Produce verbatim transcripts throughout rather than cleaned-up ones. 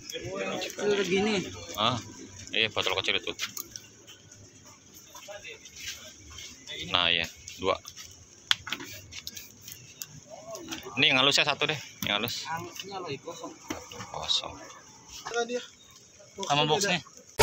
Udah gini. Ah, eh botol kecil itu. Nah ya, dua. Ini yang halusnya satu deh, yang halus. Halusnya lagi kosong. Kosong. Dia. Sama boxnya.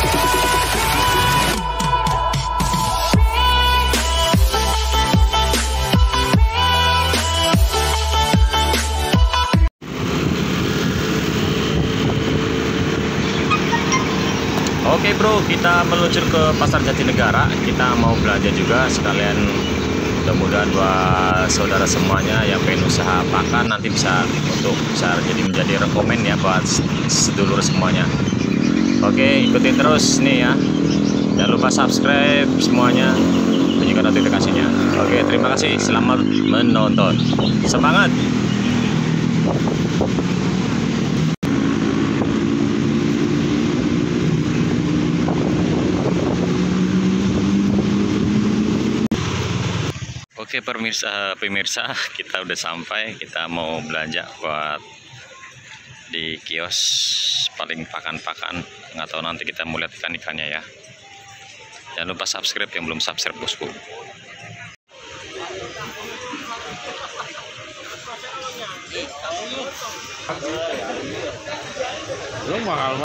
Oke bro, kita meluncur ke Pasar Jatinegara. Kita mau belanja juga sekalian. Mudah-mudahan buat saudara semuanya yang pengen usaha pakan nanti bisa untuk bisa jadi menjadi rekomen ya buat sedulur semuanya. Oke, ikutin terus nih ya. Jangan lupa subscribe semuanya, bunyikan notifikasinya. Oke, terima kasih. Selamat menonton. Semangat. Oke pemirsa, pemirsa kita udah sampai. Kita mau belanja buat di kios paling pakan-pakan. Nggak tahu nanti kita mau lihat ikan-ikannya ya. Jangan lupa subscribe yang belum subscribe bosku. Lu mahal.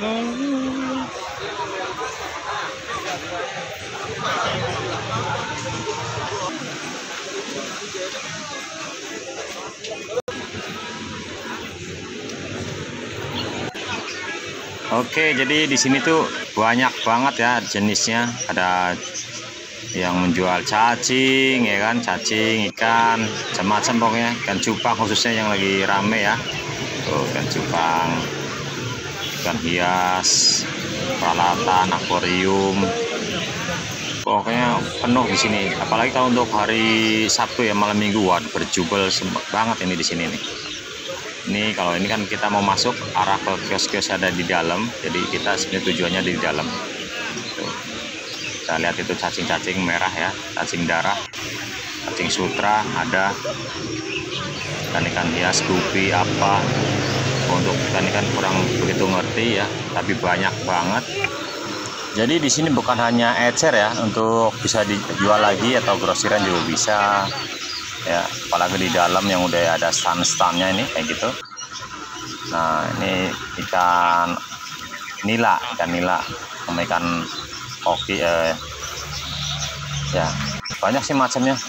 Oke, jadi di sini tuh banyak banget ya jenisnya. Ada yang menjual cacing, ya kan, cacing, ikan, macam-macam pokoknya. Ikan cupang khususnya yang lagi rame ya. Tuh, ikan cupang, ikan hias, peralatan, akuarium. Pokoknya penuh di sini. Apalagi kalau untuk hari Sabtu ya, malam Minggu, waduh, berjubel banget ini di sini nih. Ini kalau ini kan kita mau masuk arah ke kios-kios ada di dalam, jadi kita sebenarnya tujuannya di dalam. Tuh. Kita lihat itu cacing-cacing merah ya, cacing darah, cacing sutra ada, ikan-ikan hias, gupi apa. Untuk ikan-ikan kurang begitu ngerti ya, tapi banyak banget. Jadi di sini bukan hanya ecer ya, untuk bisa dijual lagi atau grosiran juga bisa. Ya, apalagi di dalam yang udah ada stand-standnya ini kayak gitu. Nah, ini ikan nila, ikan nila, sama ikan koki, eh, ya banyak sih macamnya.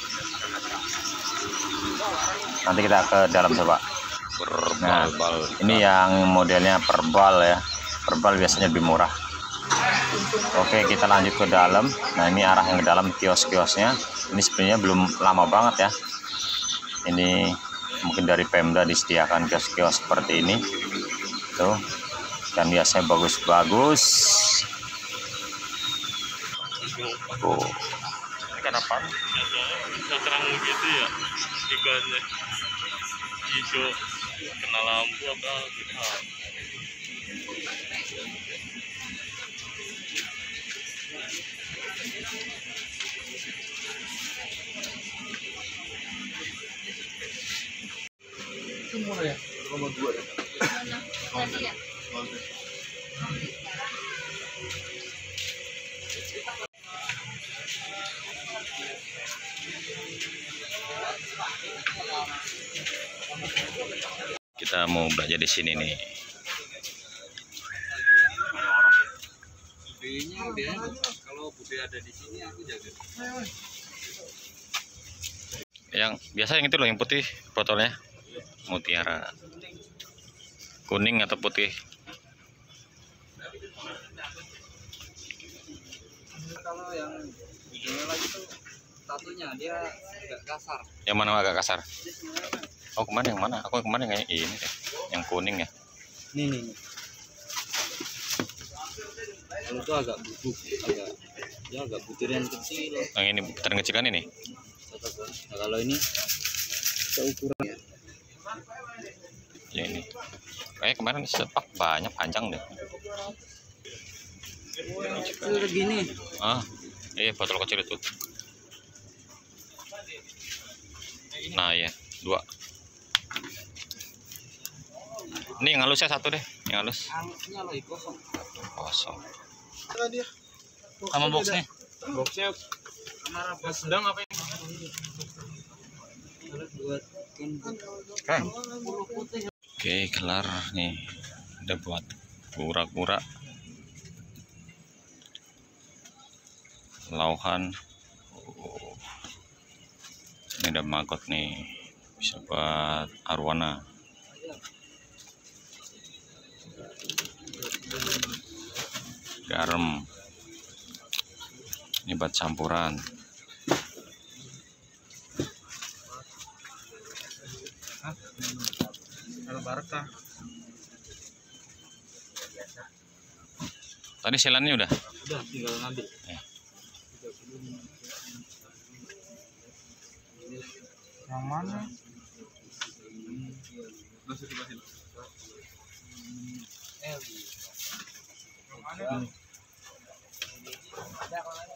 Nanti kita ke dalam coba. Nah, ini yang modelnya perbal ya, perbal biasanya lebih murah. Oke, kita lanjut ke dalam. Nah, ini arah yang ke dalam kios-kiosnya. Ini sebenarnya belum lama banget ya. Ini mungkin dari Pemda disediakan kios-kios seperti ini. Tuh, dan biasanya bagus-bagus. Oh. Ikan apa? Bisa terang gitu ya ikannya. Hijau kena lampu apa gitu. Semua ya, nomor dua ya. Kita mau belanja di sini nih. Budenya dia kalau bude ada di sini aku jaga. Yang biasa yang itu loh, yang putih botolnya. Mutiara. Kuning atau putih? Kalau yang budenya lagi tuh tatunya dia agak kasar. Yang mana agak kasar? Oh, kemana yang mana? Aku kemana kayaknya ini deh. Yang kuning ya. Nih nih. nih. Kalau itu agak bubuk, agak ya agak butiran kecil. Yang ini butiran kecil kan ini? Nah, kalau ini seukuran. Ya ini. Kayak kemarin sepak banyak panjang deh. Udah gini. Ah, eh botol kecil itu. Nah ya, dua. Ini yang halusnya satu deh, yang halus. Angknya lagi kosong. Kosong. Sama boxnya. Boxnya Kamera sedang apa ini? buat Oke. kan putih. Oke, kelar nih. Udah buat kura-kura. Lauhan. Oh. Ini ada maggot nih. Bisa buat arwana. Garam. Ini buat campuran. Kalau barca. Tadi selannya udah. Udah tinggal ngambil. Ya. Yang mana? Masuk ke sini. Eh. Yang mana?